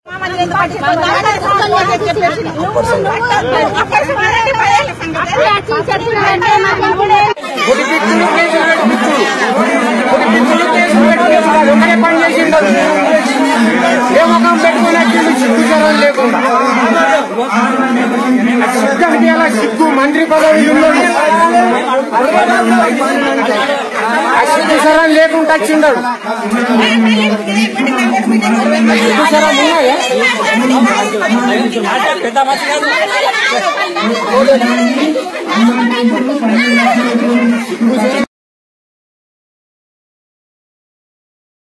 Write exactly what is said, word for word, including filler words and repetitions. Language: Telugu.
ఏ ముఖం పెట్టుకుని సిగ్గుచరం లేకుండా సిగ్గు సిగ్గు మంత్రి పదవి సిగ్గుచరం లేకుండా వచ్చిండడు. సిగ్గుచరం ఉన్నాయా?